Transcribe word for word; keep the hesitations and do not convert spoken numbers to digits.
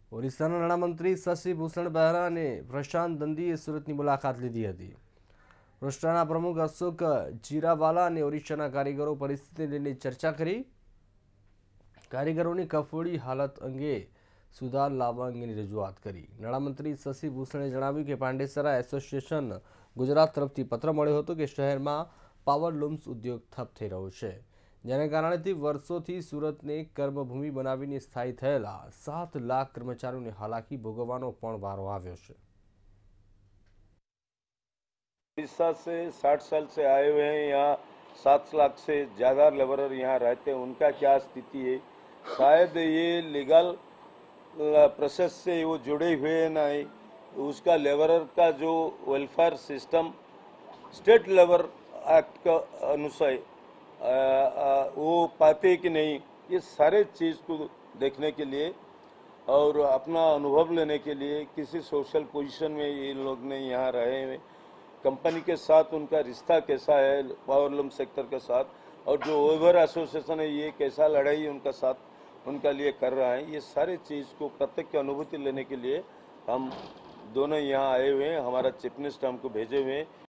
ઓરિસ્સાના નાણામંત્રી શશિભૂષણ બહેરા અને પ્રશાંત દંદીએ સુરતની મુલાકાત લીધી હતી। ભ્રષ્ટાના પ્રમુખ અશોક જીરાવાલા અને ઓરિસ્સાના કારીગરો પરિસ્થિતિને લઈને ચર્ચા કરી। કારીગરોની કફોડી હાલત અંગે સુધાર લાવવા અંગેની રજૂઆત કરી। નાણામંત્રી શશિભૂષણે જણાવ્યું કે પાંડેસરા એસોસિએશન ગુજરાત તરફથી પત્ર મળ્યો હતો કે શહેરમાં પાવર લૂમ્સ ઉદ્યોગ ठप થઈ રહ્યો છે, જેને કારણેથી વર્ષોથી સુરતને કર્મભૂમિ બનાવીને સ્થાયી થયેલા सात लाख कर्मचारीઓને હાલાકી ભોગવવાનો પણ વારો આવ્યો છે। उड़ीसा से साठ साल से आए हुए हैं, यहाँ सात लाख से ज़्यादा लेबरर यहाँ रहते हैं, उनका क्या स्थिति है? शायद ये लीगल प्रोसेस से वो जुड़े हुए नहीं, उसका लेबरर का जो welfare system state labour act का अनुसार वो पाते कि नहीं, ये सारे चीज़ को देखने के लिए और अपना अनुभव लेने के लिए किसी सोशल पोजीशन में ये लोग ने यहाँ रहे हैं, कंपनी के साथ उनका रिश्ता कैसा है पावर लूम सेक्टर के साथ, और जो ओवर एसोसिएशन है ये कैसा लड़ाई उनका साथ उनका लिए कर रहा है, ये सारे चीज़ को प्रत्यक्ष अनुभूति लेने के लिए हम दोनों यहाँ आए हुए हैं। हमारा चीफ मिनिस्टर हमको भेजे हुए हैं।